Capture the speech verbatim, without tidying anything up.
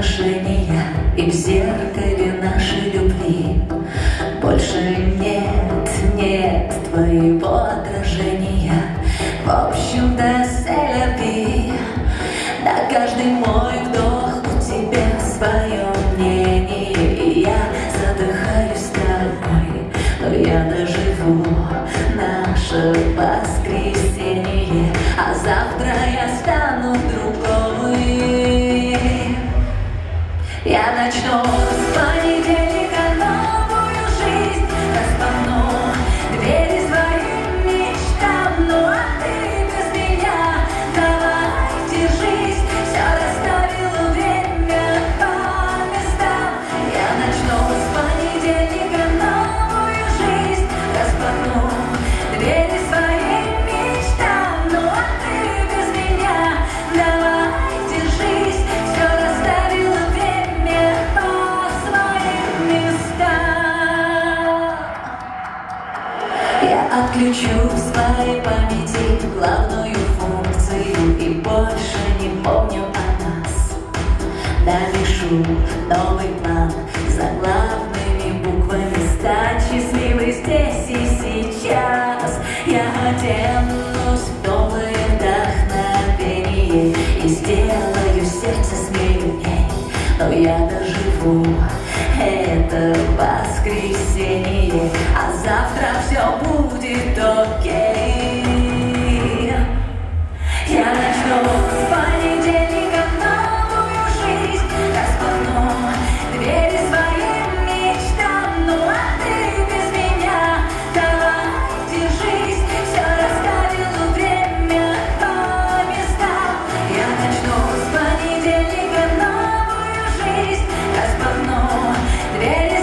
отражения, и в зеркале нашей любви больше нет, нет твоего отражения. В общем-то, c'est на каждый мой вдох у тебя свое мнение, и я задыхаюсь тобой, но я доживу наше воскресенье, а завтра я стану другой. Я начну с понедельника новую жизнь, распахну двери своим мечтам, ну а ты без меня давай держись, все расставила время по местам. Я начну с понедельника новую жизнь, распахну двери своим мечтам, ну а ты без меня давай держись, все расставила время по своим местам. Я отключу в своей памяти главную функцию и больше не помню о нас. Напишу новый план заглавными буквами, стать счастливой здесь и сейчас. Я оденусь в новое вдохновение и сделаю сердце смелее, но я доживу это воскресенье, а завтра все будет окей. Я начну с понедельника новую жизнь, распахну двери своим мечтам, ну а ты без меня давай держись, все расставила время по местам. Я начну с понедельника новую жизнь, распахну двери